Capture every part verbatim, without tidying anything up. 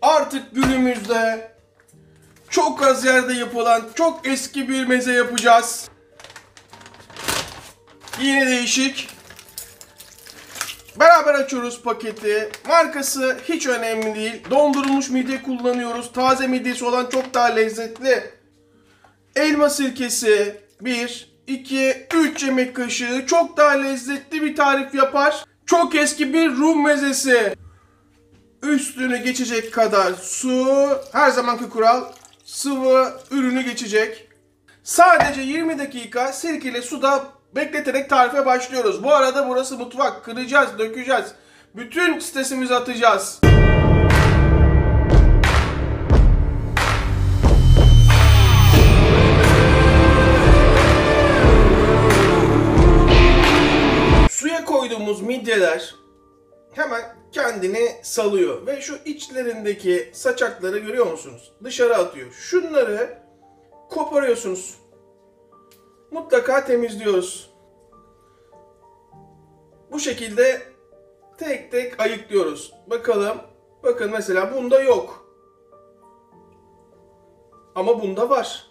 Artık günümüzde çok az yerde yapılan çok eski bir meze yapacağız. Yine değişik. Beraber açıyoruz paketi. Markası hiç önemli değil. Dondurulmuş midye kullanıyoruz. Taze midyesi olan çok daha lezzetli. Elma sirkesi bir, iki, üç yemek kaşığı çok daha lezzetli bir tarif yapar. Çok eski bir Rum mezesi. Üstünü geçecek kadar su. Her zamanki kural, sıvı ürünü geçecek. Sadece yirmi dakika sirkeli suda bekleterek tarife başlıyoruz. Bu arada burası mutfak. Kıracağız, dökeceğiz. Bütün stresimizi atacağız. Suya koyduğumuz midyeler hemen kendini salıyor ve şu içlerindeki saçakları görüyor musunuz? Dışarı atıyor. Şunları koparıyorsunuz. Mutlaka temizliyoruz. Bu şekilde tek tek ayıklıyoruz. Bakalım. Bakın mesela bunda yok. Ama bunda var.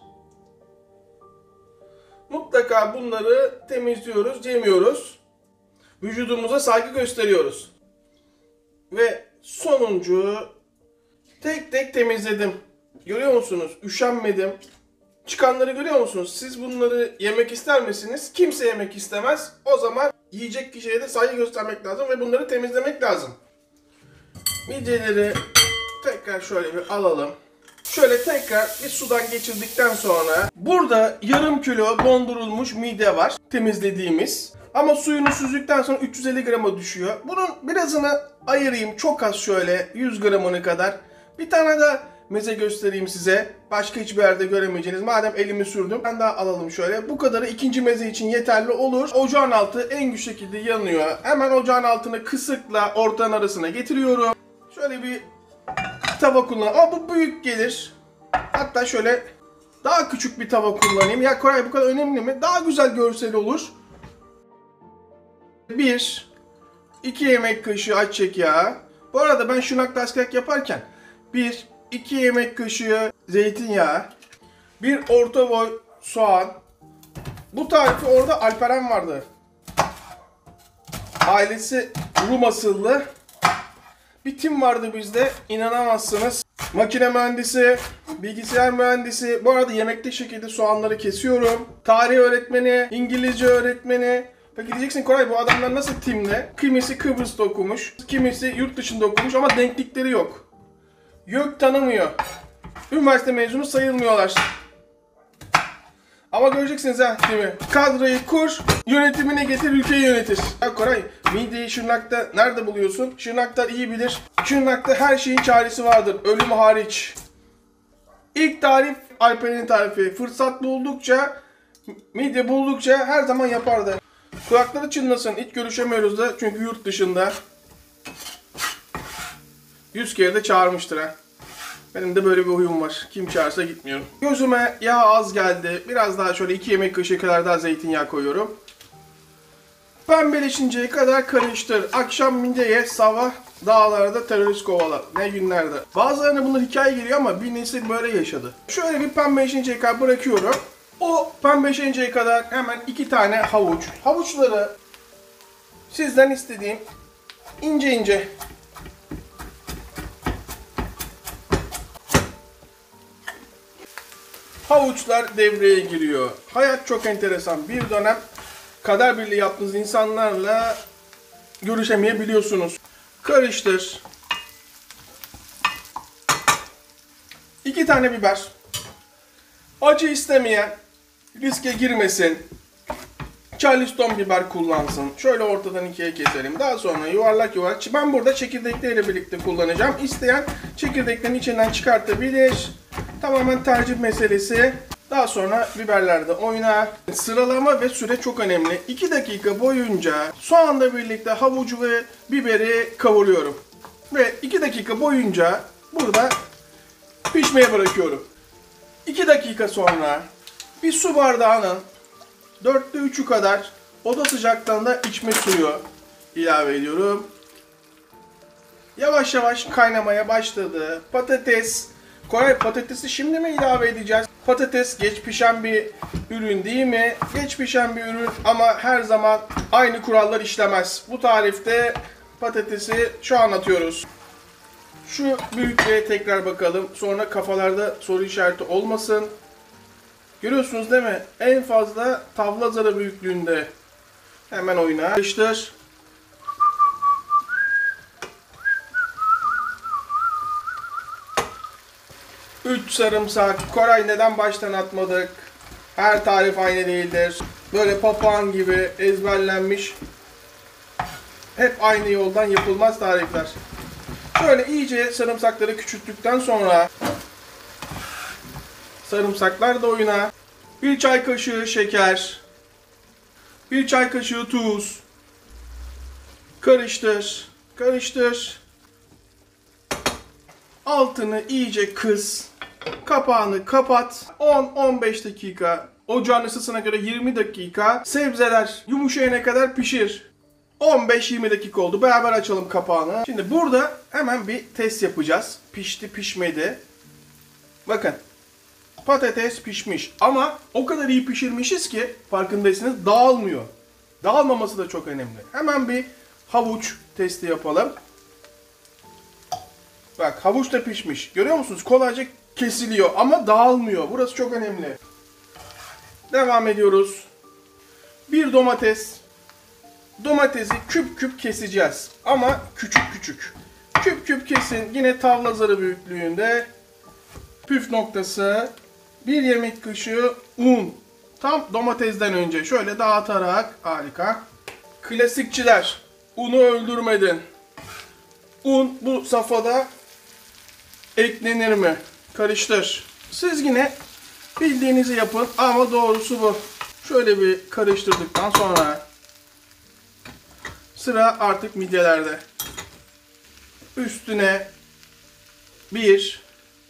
Mutlaka bunları temizliyoruz, yemiyoruz. Vücudumuza saygı gösteriyoruz. Ve sonuncu tek tek temizledim. Görüyor musunuz? Üşenmedim. Çıkanları görüyor musunuz? Siz bunları yemek ister misiniz? Kimse yemek istemez. O zaman yiyecek kişiye de saygı göstermek lazım ve bunları temizlemek lazım. Midyeleri tekrar şöyle bir alalım. Şöyle tekrar bir sudan geçirdikten sonra burada yarım kilo dondurulmuş midye var. Temizlediğimiz. Ama suyunu süzdükten sonra üç yüz elli grama düşüyor. Bunun birazını ayırayım. Çok az şöyle yüz gramını kadar. Bir tane de meze göstereyim size. Başka hiçbir yerde göremeyeceğiniz. Madem elimi sürdüm. Ben daha alalım şöyle. Bu kadarı ikinci meze için yeterli olur. Ocağın altı en güçlü şekilde yanıyor. Hemen ocağın altını kısıkla ortanın arasına getiriyorum. Şöyle bir tava kullan. Ama bu büyük gelir. Hatta şöyle daha küçük bir tava kullanayım. Ya Koray bu kadar önemli mi? Daha güzel görsel olur. bir iki yemek kaşığı ayçiçek yağı. Bu arada ben şunak laskelek yaparken bir iki yemek kaşığı zeytinyağı, bir orta boy soğan. Bu tarifi orada Alperen vardı. Ailesi Rum asıllı. Bir tim vardı bizde. İnanamazsınız. Makine mühendisi, bilgisayar mühendisi. Bu arada yemekte şekilde soğanları kesiyorum. Tarih öğretmeni, İngilizce öğretmeni. Peki diyeceksin Koray bu adamlar nasıl timde? Kimisi Kıbrıs'ta okumuş, kimisi yurt dışında okumuş ama denklikleri yok. Yok tanımıyor. Üniversite mezunu sayılmıyorlar. Ama göreceksiniz ha değil mi? Kadroyu kur, yönetimine getir, ülkeyi yönetir. Ya Koray, midyeyi Şırnak'ta nerede buluyorsun? Şırnaklar iyi bilir. Şırnak'ta her şeyin çaresi vardır, ölüm hariç. İlk tarif Alperen'in tarifi. Fırsat buldukça, midye buldukça her zaman yapardı. Kulakları çınlasın, hiç görüşemiyoruz da çünkü yurt dışında. Yüz kere de çağırmıştır ha. Benim de böyle bir huyum var. Kim çağırsa gitmiyorum. Gözüme yağ az geldi. Biraz daha şöyle iki yemek kaşığı kadar daha zeytinyağı koyuyorum. Pembeleşinceye kadar karıştır. Akşam midyeye, sabah dağlarda terörist kovala. Ne günlerde. Bazılarına bunlar hikaye geliyor ama bir nesil böyle yaşadı. Şöyle bir pembeleşinceye kadar bırakıyorum. O pembeleşinceye kadar hemen iki tane havuç. Havuçları sizden istediğim ince ince havuçlar devreye giriyor. Hayat çok enteresan. Bir dönem kader birliği yaptığınız insanlarla görüşemeyebiliyorsunuz. Karıştır. İki tane biber. Acı istemeyen riske girmesin. Charleston biber kullansın. Şöyle ortadan ikiye keselim. Daha sonra yuvarlak yuvarlak. Ben burada çekirdekleriyle birlikte kullanacağım. İsteyen çekirdeklerin içinden çıkartabilir. Tamamen tercih meselesi. Daha sonra biberlerde oynar. Sıralama ve süre çok önemli. iki dakika boyunca soğanla birlikte havucu ve biberi kavuruyorum. Ve iki dakika boyunca burada pişmeye bırakıyorum. iki dakika sonra bir su bardağının dörtte üçü kadar oda sıcaklığında içme suyu ilave ediyorum. yavaş yavaş kaynamaya başladı. Patates. Koray, patatesi şimdi mi ilave edeceğiz? Patates geç pişen bir ürün değil mi? Geç pişen bir ürün ama her zaman aynı kurallar işlemez. Bu tarifte patatesi şu an atıyoruz. Şu büyüklüğe tekrar bakalım. Sonra kafalarda soru işareti olmasın. Görüyorsunuz değil mi? En fazla tavla zarı büyüklüğünde. Hemen oyna. Karıştır. üç sarımsak. Koray, neden baştan atmadık? Her tarif aynı değildir. Böyle papağan gibi ezberlenmiş. Hep aynı yoldan yapılmaz tarifler. Şöyle iyice sarımsakları küçülttükten sonra sarımsaklar da oyuna. Bir çay kaşığı şeker. Bir çay kaşığı tuz. Karıştır. Karıştır. Altını iyice kıs. Kapağını kapat. on on beş dakika. Ocağın ısısına göre yirmi dakika. Sebzeler yumuşayana kadar pişir. on beş yirmi dakika oldu. Beraber açalım kapağını. Şimdi burada hemen bir test yapacağız. Pişti pişmedi. Bakın. Patates pişmiş. Ama o kadar iyi pişirmişiz ki farkındaysanız dağılmıyor. Dağılmaması da çok önemli. Hemen bir havuç testi yapalım. Bak, havuç da pişmiş. Görüyor musunuz? Kolayca kesiliyor ama dağılmıyor. Burası çok önemli. Devam ediyoruz. Bir domates. Domatesi küp küp keseceğiz. Ama küçük küçük. Küp küp kesin. Yine tavla zarı büyüklüğünde. Püf noktası. Bir yemek kaşığı un. Tam domatesden önce. Şöyle dağıtarak. Harika. Klasikçiler. Unu öldürmedin. Un bu safhada eklenir mi? Karıştır. Siz yine bildiğinizi yapın ama doğrusu bu. Şöyle bir karıştırdıktan sonra sıra artık midyelerde. Üstüne bir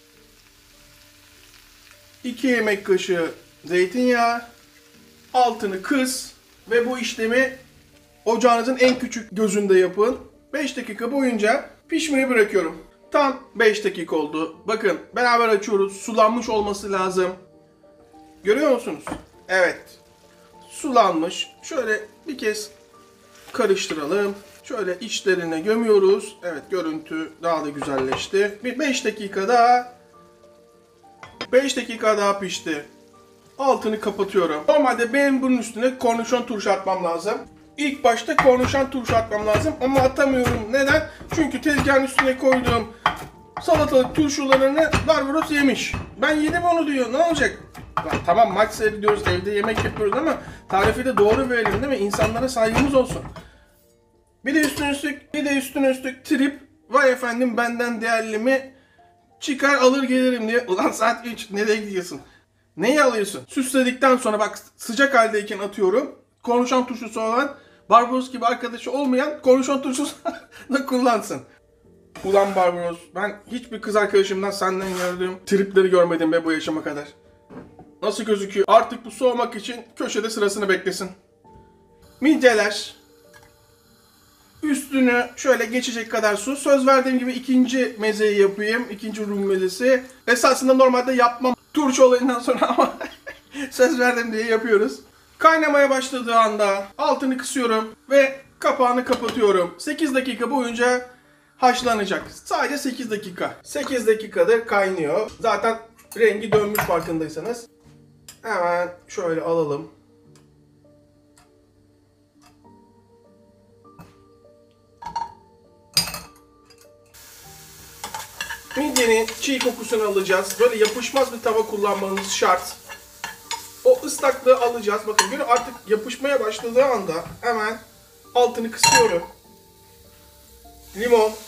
iki yemek kaşığı zeytinyağı, altını kıs ve bu işlemi ocağınızın en küçük gözünde yapın. beş dakika boyunca pişmeye bırakıyorum. Tam beş dakika oldu. Bakın, beraber açıyoruz. Sulanmış olması lazım. Görüyor musunuz? Evet. Sulanmış. Şöyle bir kez karıştıralım. Şöyle içlerine gömüyoruz. Evet, görüntü daha da güzelleşti. Bir beş dakika daha. beş dakika daha pişti. Altını kapatıyorum. Normalde benim bunun üstüne kornişon turşu atmam lazım. İlk başta kornişon turşu atmam lazım ama atamıyorum. Neden? Çünkü tezgahın üstüne koyduğum salatalık turşularını Barbaros yemiş. Ben yedim onu diyor. Ne olacak? Ya, tamam, maç seyrediyoruz, evde yemek yapıyoruz ama tarifi de doğru verelim değil mi? İnsanlara saygımız olsun. Bir de üstüne üstlük, bir de üstüne üstlük trip. Vay efendim, benden değerli mi? Çıkar alır gelirim diye. Ulan saat üç, nereye gidiyorsun? Neyi alıyorsun? Süsledikten sonra bak, sıcak haldeyken atıyorum. Kornişon turşusu olan, Barbaros gibi arkadaşı olmayan kornişon turşusu da kullansın. Ulan Barbaros, ben hiçbir kız arkadaşımdan senden gördüğüm tripleri görmedim be bu yaşıma kadar. Nasıl gözüküyor? Artık bu soğumak için köşede sırasını beklesin. Midyeler. Üstünü şöyle geçecek kadar su. Söz verdiğim gibi ikinci mezeyi yapayım. İkinci Rum mezesi. Esasında normalde yapmam turşu olayından sonra ama söz verdim diye yapıyoruz. Kaynamaya başladığı anda altını kısıyorum ve kapağını kapatıyorum. sekiz dakika boyunca haşlanacak. Sadece sekiz dakika. sekiz dakikadır kaynıyor. Zaten rengi dönmüş farkındaysanız. Hemen şöyle alalım. Midyenin çiğ kokusunu alacağız. Böyle yapışmaz bir tava kullanmanız şart. O ıslaklığı alacağız. Bakın, görün, artık yapışmaya başladığı anda hemen altını kısıyorum. Limon.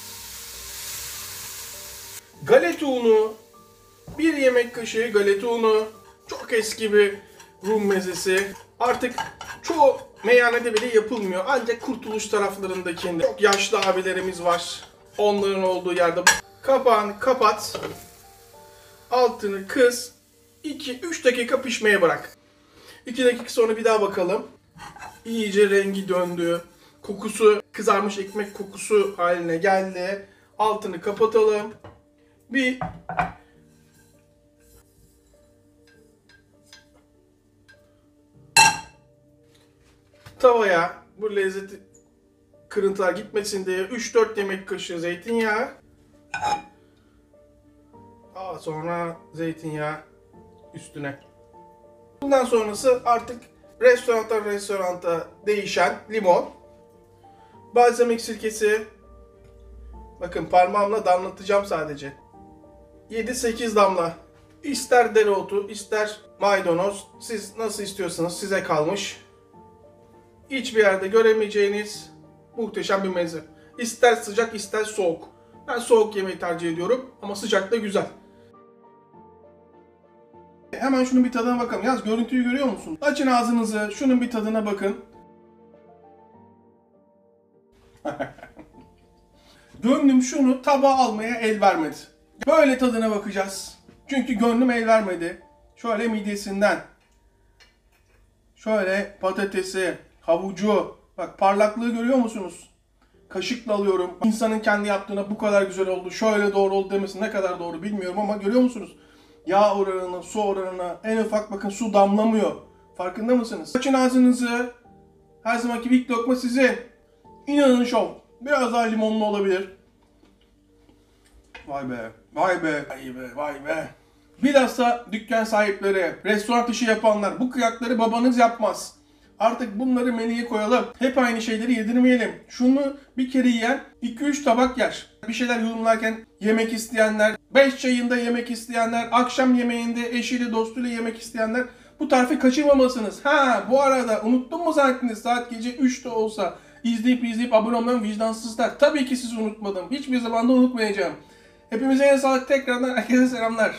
Galeta unu. Bir yemek kaşığı galeta unu. Çok eski bir Rum mezesi. Artık çoğu meyhanede bile yapılmıyor. Ancak Kurtuluş taraflarındakinde çok yaşlı abilerimiz var. Onların olduğu yerde. Kapağını kapat. Altını kıs. iki üç dakika pişmeye bırak. iki dakika sonra bir daha bakalım. İyice rengi döndü. kokusu, kızarmış ekmek kokusu haline geldi. Altını kapatalım. Bir tavaya bu lezzeti kırıntılar gitmesin diye üç dört yemek kaşığı zeytinyağı. Daha sonra zeytinyağı üstüne. Bundan sonrası artık restorandan restoranta değişen limon. Balzamik sirkesi. Bakın parmağımla damlatacağım sadece. yedi sekiz damla. İster dereotu, ister maydanoz. Siz nasıl istiyorsanız size kalmış. Hiçbir yerde göremeyeceğiniz muhteşem bir meze. İster sıcak ister soğuk. Ben soğuk yemeği tercih ediyorum ama sıcak da güzel. Hemen şunun bir tadına bakalım. Yalnız görüntüyü görüyor musun? Açın ağzınızı, şunun bir tadına bakın. Gönlüm şunu tabağa almaya el vermedi. Böyle tadına bakacağız. Çünkü gönlüm el vermedi. Şöyle midyesinden. Şöyle patatesi, havucu. Bak parlaklığı görüyor musunuz? Kaşıkla alıyorum. İnsanın kendi yaptığına bu kadar güzel oldu, şöyle doğru oldu demesi ne kadar doğru bilmiyorum ama görüyor musunuz? Yağ oranına, su oranına en ufak bakın su damlamıyor. Farkında mısınız? Açın ağzınızı. Her zamanki ilk lokma sizin. İnanın şov. Biraz daha limonlu olabilir. Vay be, vay be, vay be, vay be. Bilhassa dükkan sahipleri, restoran işi yapanlar bu kıyakları babanız yapmaz. Artık bunları menüye koyalım. Hep aynı şeyleri yedirmeyelim. Şunu bir kere yiyen iki üç tabak yer. Bir şeyler yorumlarken yemek isteyenler, beş çayında yemek isteyenler, akşam yemeğinde eşiyle dostuyla yemek isteyenler bu tarifi kaçırmamalısınız. Ha bu arada unuttum mu zannettiniz saat gece üçte olsa izleyip izleyip abone olmayan vicdansızlar. Tabii ki sizi unutmadım. Hiçbir zaman da unutmayacağım. Hepimize en sağlık tekrardan herkese selamlar.